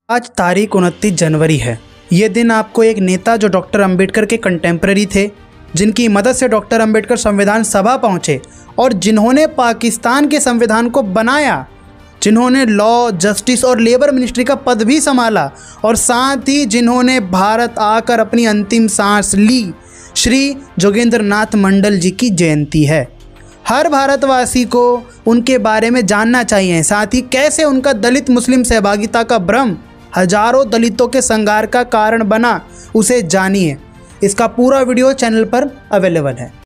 आज तारीख 29 जनवरी है। ये दिन आपको एक नेता जो डॉक्टर अंबेडकर के कंटेम्प्रेरी थे, जिनकी मदद से डॉक्टर अंबेडकर संविधान सभा पहुँचे और जिन्होंने पाकिस्तान के संविधान को बनाया, जिन्होंने लॉ, जस्टिस और लेबर मिनिस्ट्री का पद भी संभाला और साथ ही जिन्होंने भारत आकर अपनी अंतिम सांस ली, श्री जोगेंद्र नाथ मंडल जी की जयंती है। हर भारतवासी को उनके बारे में जानना चाहिए, साथ ही कैसे उनका दलित मुस्लिम सहभागिता का भ्रम हजारों दलितों के संघार का कारण बना, उसे जानिए। इसका पूरा वीडियो चैनल पर अवेलेबल है।